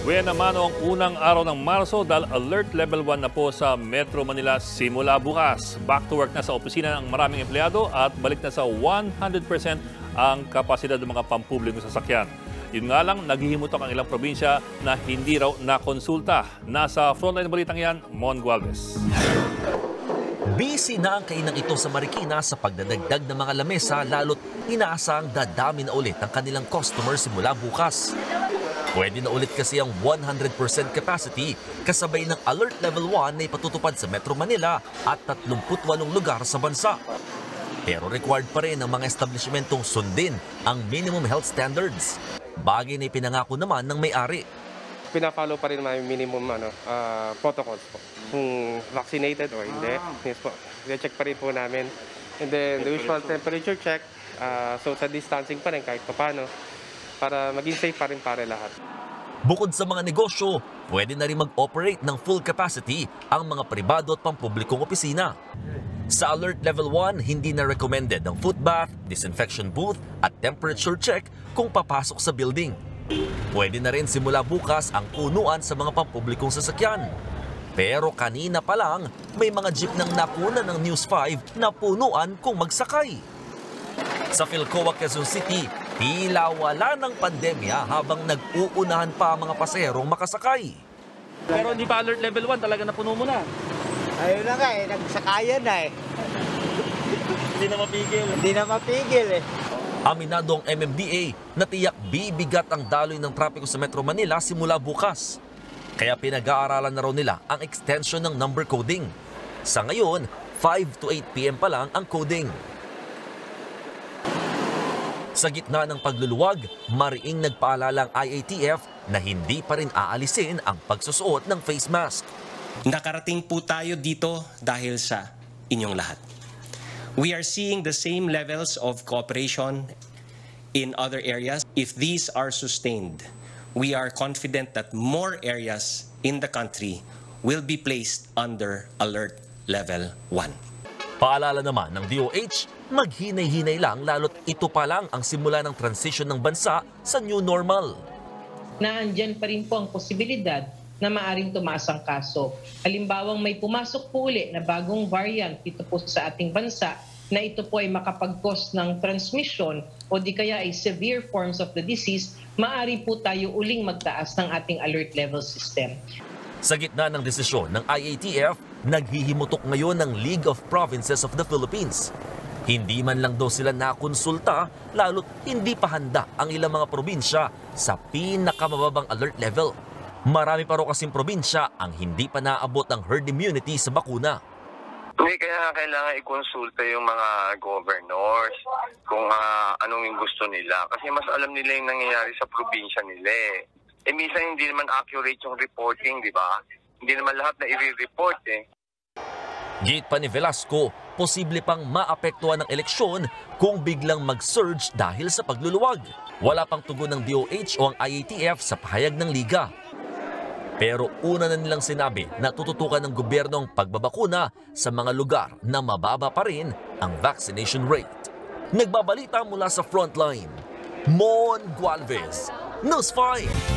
Buena mano ang unang araw ng Marso dahil Alert Level 1 na po sa Metro Manila simula bukas. Back to work na sa opisina ng maraming empleyado at balik na sa 100% ang kapasidad ng mga pampublikong sasakyan. Yun nga lang, naghihimutok ang ilang probinsya na hindi raw nakonsulta. Nasa frontline balitang yan, Mon Gualvez. Busy na ang kainang ito sa Marikina sa pagdadagdag ng mga lamesa lalo't inaasang dadami na ulit ang kanilang customer simula bukas. Pwede na ulit kasi ang 100% capacity kasabay ng Alert Level 1 na ipatutupad sa Metro Manila at 38 lugar sa bansa. Pero required pa rin ang mga establishmentong sundin ang minimum health standards. Bagay na ipinangako naman ng may-ari. Pina-follow pa rin naman yung minimum protocols po. Kung vaccinated or hindi. Yes po. I-check pa rin po namin. And then the usual temperature check. So sa distancing pa rin kahit pa paano. Para maging safe pa rin para lahat. Bukod sa mga negosyo, pwede na rin mag-operate ng full capacity ang mga pribado at pampublikong opisina. Sa Alert Level 1, hindi na recommended ang foot bath, disinfection booth at temperature check kung papasok sa building. Pwede na rin simula bukas ang punuan sa mga pampublikong sasakyan. Pero kanina pa lang, may mga jeep nang nakuna ng News 5 na punuan kung magsakay. Sa Philcoa, Quezon City, tila wala ng pandemya habang nag-uunahan pa ang mga pasaherong makasakay. Pero hindi pa Alert Level 1, talaga napuno mo na. Ayun na nga nagsakayan na Hindi na mapigil. Hindi na mapigil Aminado ang MMDA na tiyak bibigat ang daloy ng trapiko sa Metro Manila simula bukas. Kaya pinag-aaralan na raw nila ang extension ng number coding. Sa ngayon, 5 to 8 p.m. pa lang ang coding. Sa gitna ng pagluluwag, mariing nagpaalala ang IATF na hindi pa rin aalisin ang pagsusuot ng face mask. Nakarating po tayo dito dahil sa inyong lahat. We are seeing the same levels of cooperation in other areas. If these are sustained, we are confident that more areas in the country will be placed under Alert Level 1. Paalala naman ng DOH, maghinay-hinay lang lalo't ito pa lang ang simula ng transition ng bansa sa new normal. Naandyan pa rin po ang posibilidad na maaring tumaas ang kaso. Halimbawang may pumasok po uli na bagong variant dito po sa ating bansa na ito po ay makapag-cause ng transmission o di kaya ay severe forms of the disease, maaari po tayo uling magtaas ng ating alert level system. Sa gitna ng desisyon ng IATF, naghihimutok ngayon ng League of Provinces of the Philippines. Hindi man lang daw sila nakonsulta, lalo't hindi pa handa ang ilang mga probinsya sa pinakamababang alert level. Marami pa raw kasing probinsya ang hindi pa naabot ang herd immunity sa bakuna. Kaya kailangan i-consulta yung mga governors kung anong yung gusto nila. Kasi mas alam nila yung nangyayari sa probinsya nila minsan hindi naman accurate yung reporting, di ba? Hindi naman lahat na i-report Gate pa ni Velasco, posible pang maapektuhan ng eleksyon kung biglang mag-surge dahil sa pagluluwag. Wala pang tugon ng DOH o ang IATF sa pahayag ng liga. Pero una na nilang sinabi na tututukan ng gobyerno ang pagbabakuna sa mga lugar na mababa pa rin ang vaccination rate. Nagbabalita mula sa frontline, Mon Gualvez, News 5.